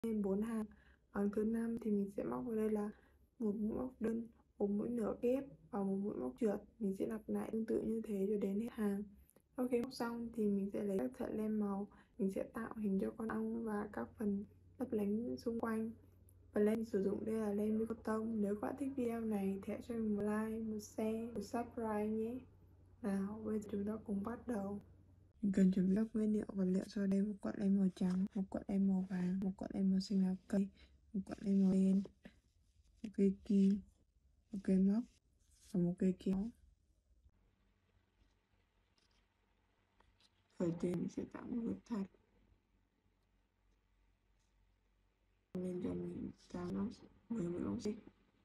lên 4 hàng. Hàng thứ 5 thì mình sẽ móc vào đây là một mũi móc đơn, một mũi nửa kép và một mũi móc trượt. Mình sẽ lặp lại tương tự như thế cho đến hết hàng. Sau khi móc xong thì mình sẽ lấy các sợi len màu, mình sẽ tạo hình cho con ong và các phần lấp lánh xung quanh. Và len sử dụng đây là len cotton. Nếu các bạn thích video này thì hãy cho mình một like, một share, một subscribe nhé. Nào, bây giờ chúng ta cùng bắt đầu. Mình cần chuẩn bị các nguyên liệu vật liệu sau đây: một cuộn len màu trắng, một cuộn len màu vàng, một cuộn len màu xanh lá cây, một cuộn len màu đen, một cây kim, một cây móc và một cây kéo. Đầu tiên mình sẽ tạo một vết thắt lên cho mình 8 móc 10 mũi móc xích.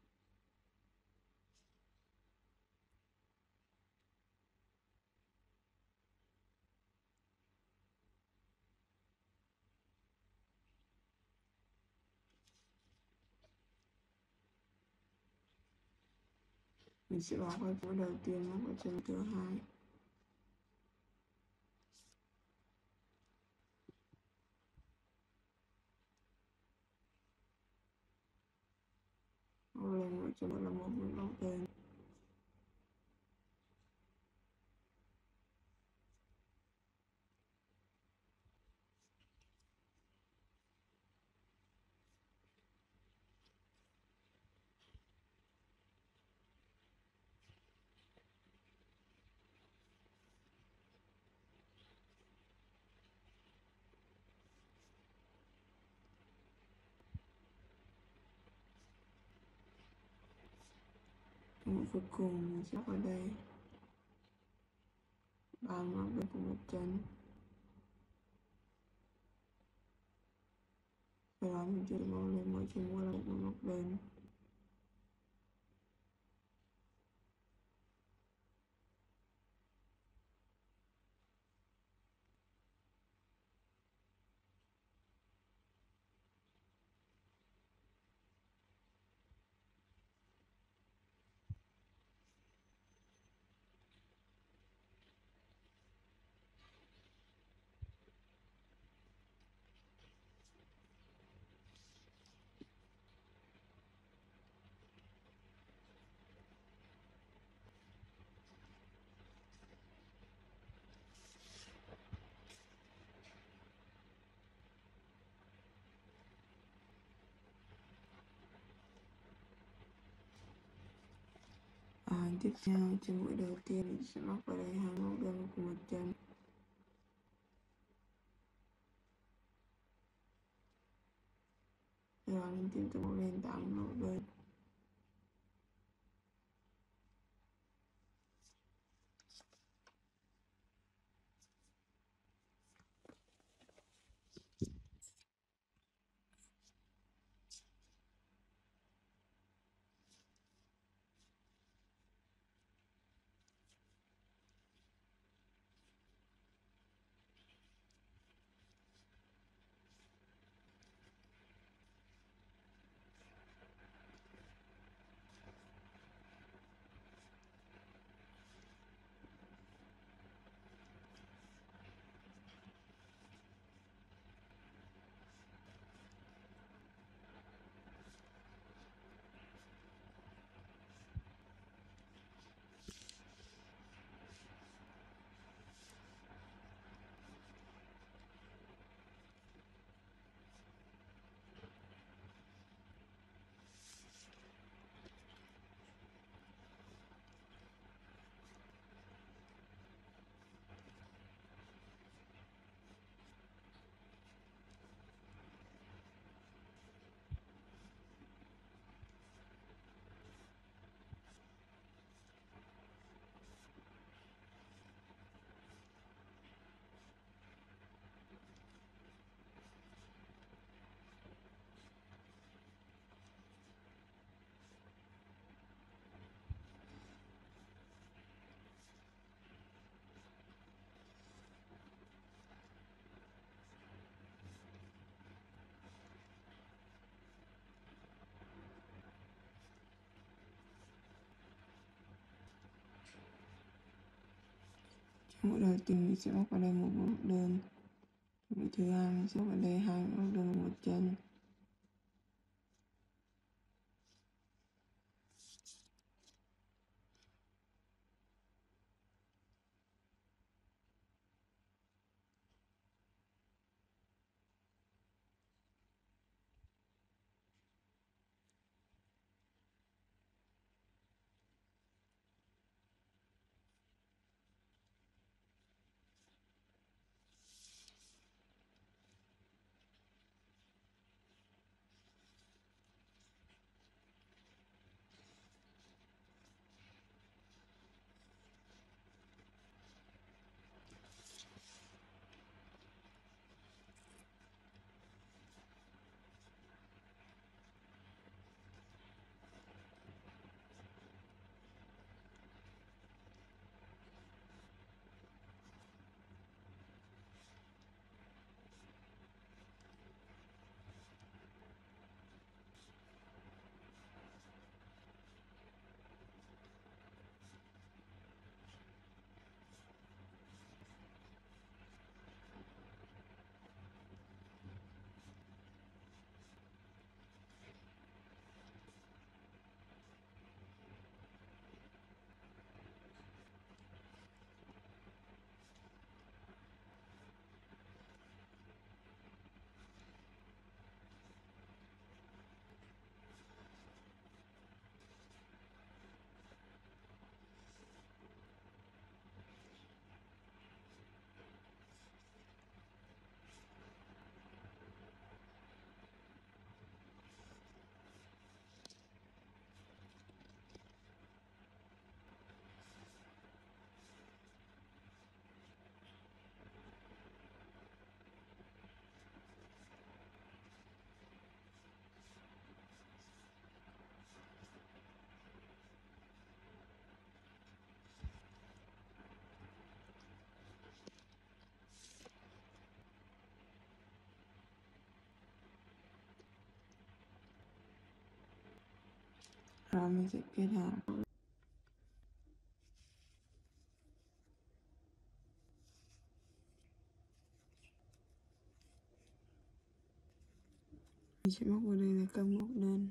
Mình sẽ bỏ qua mũi đầu tiên móc vào chân thứ hai. Móc lên mũi chân là một mũi móc đơn. Mũi cuối cùng mình sẽ vào đây 3 móc đơn của một chân. Sau đó mình tiếp tục móc lên mỗi chân mũi là một mũi móc đơn. Tiếp theo chân mũi đầu tiên mình sẽ móc vào đây 2 móc đơn của một chân. Sau đó mình tiếp tục móc lên 8 móc đơn. Mũi đầu tiên mình sẽ móc vào đây một mũi đơn. Mũi thứ hai mình sẽ móc vào đây 2 móc đơn của một chân. Đó mình sẽ kết hàng. Mình sẽ móc vào đây là cam móc đơn.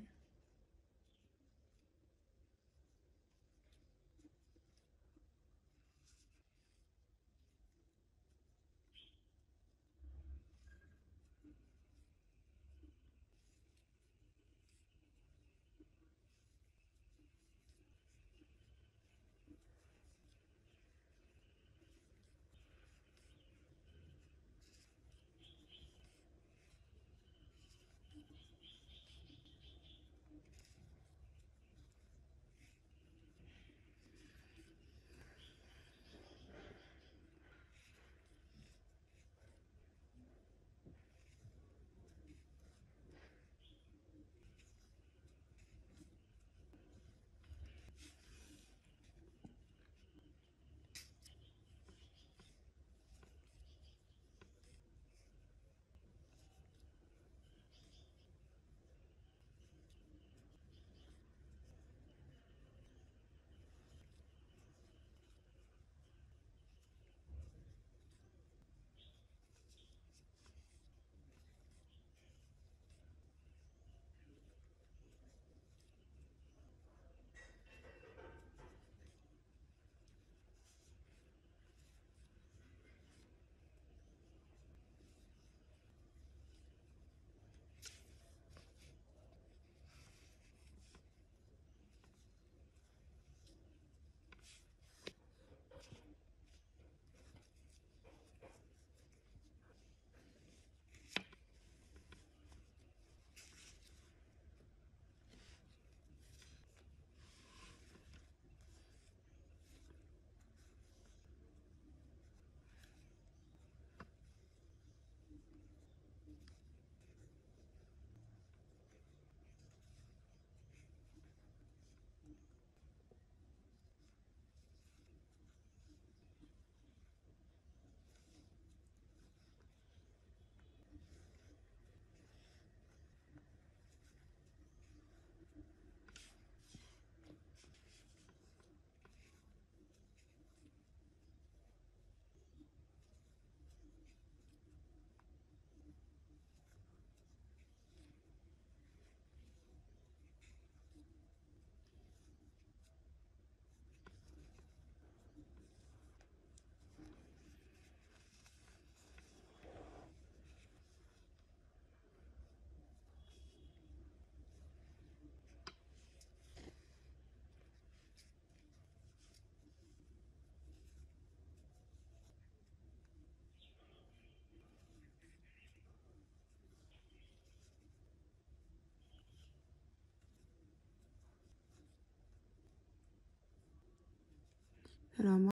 Sau đó